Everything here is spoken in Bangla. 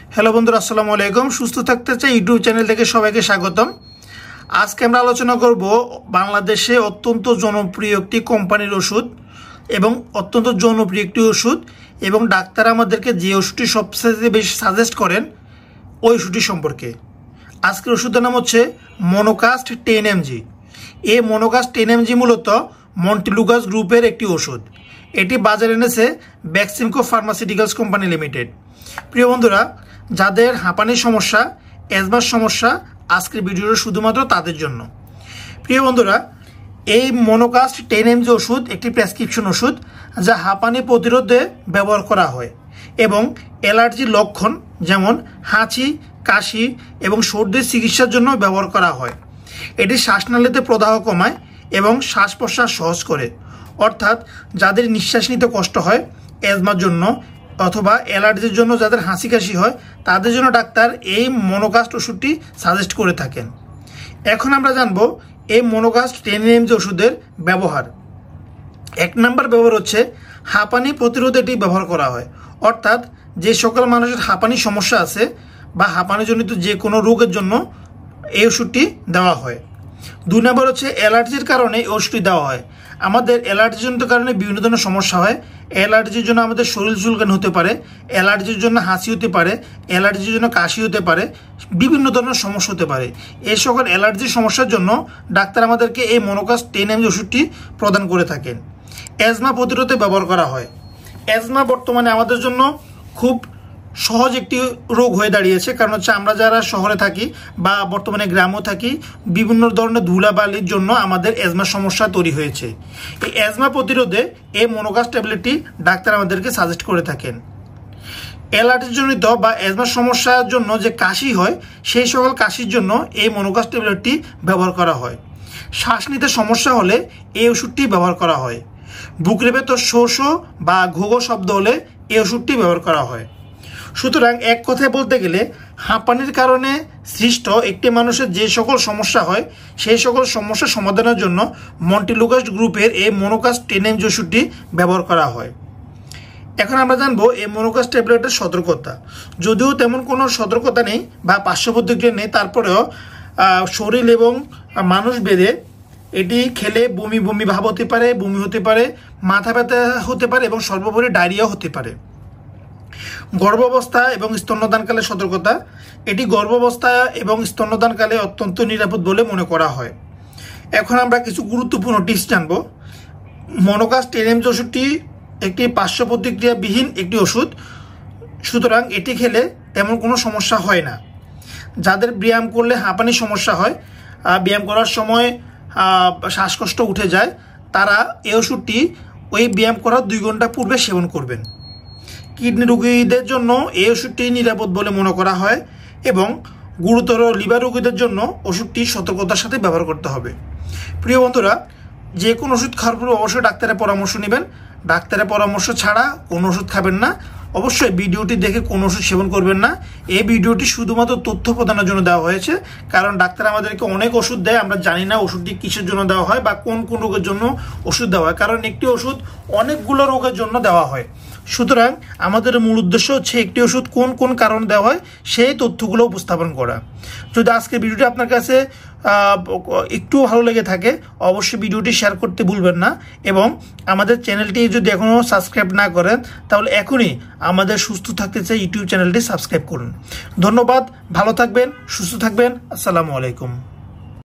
হ্যালো বন্ধুরা, আসসালামু আলাইকুম। সুস্থ থাকতে চাই ইউটিউব চ্যানেল থেকে সবাইকে স্বাগতম। আজকে আমরা আলোচনা করব বাংলাদেশে অত্যন্ত জনপ্রিয় একটি কোম্পানির ওষুধ এবং অত্যন্ত জনপ্রিয় একটি ওষুধ এবং ডাক্তার আমাদেরকে যে ওষুধটি সবচেয়ে বেশি সাজেস্ট করেন ওই ওষুধটি সম্পর্কে। আজকের ওষুধের নাম হচ্ছে মনোকাস্ট 10mg। এই মনোকাস্ট 10mg মূলত মন্টেলুকাস গ্রুপের একটি ওষুধ। এটি বাজারে এনেছে ব্যাক্সিমকো ফার্মাসিউটিক্যালস কোম্পানি লিমিটেড। প্রিয় বন্ধুরা, যাদের হাঁপানির সমস্যা, অ্যাজমার সমস্যা, আজকের ভিডিওটা শুধুমাত্র তাদের জন্য। প্রিয় বন্ধুরা, এই মনোকাস্ট 10mg ওষুধ একটি প্রেসক্রিপশন ওষুধ যা হাঁপানি প্রতিরোধে ব্যবহার করা হয় এবং অ্যালার্জির লক্ষণ যেমন হাঁচি, কাশি এবং সর্দির চিকিৎসার জন্য ব্যবহার করা হয়। এটি শ্বাসনালীতে প্রদাহ কমায় এবং শ্বাস প্রশ্বাস সহজ করে, অর্থাৎ যাদের নিঃশ্বাস নিতে কষ্ট হয় অ্যাজমার জন্য অথবা অ্যালার্জির জন্য, যাদের হাঁচি কাশি হয় তাদের জন্য ডাক্তার এই মনোকাস্ট ওষুধটি সাজেস্ট করে থাকেন। এখন আমরা জানব এই মনোকাস্ট 10mg ওষুধের ব্যবহার। 1 নম্বর ব্যবহার হচ্ছে হাঁপানি প্রতিরোধে এটি ব্যবহার করা হয়, অর্থাৎ যে সকল মানুষের হাঁপানির সমস্যা আছে বা হাঁপানিজনিত যে কোনো রোগের জন্য এই ওষুধটি দেওয়া হয়। 2 নম্বর হচ্ছে অ্যালার্জির কারণে এই ওষুধটি দেওয়া হয়। আমাদের অ্যালার্জিজনিত কারণে বিভিন্ন ধরনের সমস্যা হয়। অ্যালার্জির জন্য আমাদের শরীর চুলকানি হতে পারে, অ্যালার্জির জন্য হাঁচি হতে পারে, অ্যালার্জির জন্য কাশি হতে পারে, বিভিন্ন ধরনের সমস্যা হতে পারে। এই সকল অ্যালার্জির সমস্যার জন্য ডাক্তার আমাদেরকে এই মনোকাস্ট 10mg ওষুধটি প্রদান করে থাকেন। অ্যাজমা প্রতিরোধে ব্যবহার করা হয়। অ্যাজমা বর্তমানে আমাদের জন্য খুব সহজ একটি রোগ হয়ে দাঁড়িয়েছে, কারণ হচ্ছে আমরা যারা শহরে থাকি বা বর্তমানে গ্রামেও থাকি, বিভিন্ন ধরনের ধুলাবালির জন্য আমাদের অ্যাজমার সমস্যা তৈরি হয়েছে। এই অ্যাজমা প্রতিরোধে এই মনোকাস্ট ট্যাবলেটটি ডাক্তার আমাদেরকে সাজেস্ট করে থাকেন। অ্যালার্জিজনিত বা অ্যাজমার সমস্যার জন্য যে কাশি হয় সেই সকল কাশির জন্য এই মনোকাস্ট ট্যাবলেটটি ব্যবহার করা হয়। শ্বাস নিতে সমস্যা হলে এই ওষুধটি ব্যবহার করা হয়। বুকের ভেতর শো শো বা ঘোঘো শব্দ হলে এই ওষুধটি ব্যবহার করা হয়। সুতরাং এক কথায় বলতে গেলে হাঁপানির কারণে সৃষ্ট একটি মানুষের যে সকল সমস্যা হয় সেই সকল সমস্যা সমাধানের জন্য মন্টেলুকাস্ট গ্রুপের এই মনোকাস্ট 10mg ওষুধটি ব্যবহার করা হয়। এখন আমরা জানবো এই মনোকাস্ট ট্যাবলেটের সতর্কতা। যদিও তেমন কোনো সতর্কতা নেই বা পার্শ্ব প্রতিক্রিয়া নেই, তারপরেও শরীর এবং মানুষ বেঁধে এটি খেলে বমি বমি ভাব হতে পারে, বমি হতে পারে, মাথা ব্যথা হতে পারে এবং সর্বোপরি ডায়রিয়া হতে পারে। গর্ভাবস্থা এবং স্তন্যদানকালে সতর্কতা। এটি গর্ভাবস্থা এবং স্তন্যদানকালে অত্যন্ত নিরাপদ বলে মনে করা হয়। এখন আমরা কিছু গুরুত্বপূর্ণ টিপস জানব। মনোকাস্ট 10mg ওষুধটি একটি পার্শ্ব প্রতিক্রিয়াবিহীন একটি ওষুধ, সুতরাং এটি খেলে তেমন কোনো সমস্যা হয় না। যাদের ব্যায়াম করলে হাঁপানির সমস্যা হয়, ব্যায়াম করার সময় শ্বাসকষ্ট উঠে যায়, তারা এই ওষুধটি ওই ব্যায়াম করার 2 ঘন্টা পূর্বে সেবন করবেন। কিডনি রোগীদের জন্য এই ওষুধটি নিরাপদ বলে মনে করা হয় এবং গুরুতর লিভার রোগীদের জন্য ওষুধটি সতর্কতার সাথে ব্যবহার করতে হবে। প্রিয় বন্ধুরা, যে কোনো ওষুধ খাওয়ার পূর্বে অবশ্যই ডাক্তারের পরামর্শ নেবেন। ডাক্তারের পরামর্শ ছাড়া কোনো ওষুধ খাবেন না। অবশ্যই ভিডিওটি দেখে কোনো ওষুধ সেবন করবেন না। এই ভিডিওটি শুধুমাত্র তথ্য প্রদানের জন্য দেওয়া হয়েছে, কারণ ডাক্তার আমাদেরকে অনেক ওষুধ দেয়, আমরা জানি না ওষুধটি কিসের জন্য দেওয়া হয় বা কোন কোন রোগের জন্য ওষুধ দেওয়া হয়, কারণ একটি ওষুধ অনেকগুলো রোগের জন্য দেওয়া হয়। সুতরাং আমাদের মূল উদ্দেশ্য হচ্ছে একটি ওষুধ কোন কোন কারণে দেওয়া হয় সেই তথ্যগুলো উপস্থাপন করা। যদি আজকের ভিডিওটি আপনার কাছে একটু ভালো লেগে থাকে অবশ্যই ভিডিওটি শেয়ার করতে ভুলবেন না এবং আমাদের চ্যানেলটি যদি এখনও সাবস্ক্রাইব না করেন তাহলে এখনই আমাদের সুস্থ থাকতে চাই ইউটিউব চ্যানেলটি সাবস্ক্রাইব করুন। ধন্যবাদ, ভালো থাকবেন, সুস্থ থাকবেন। আসসালামু আলাইকুম।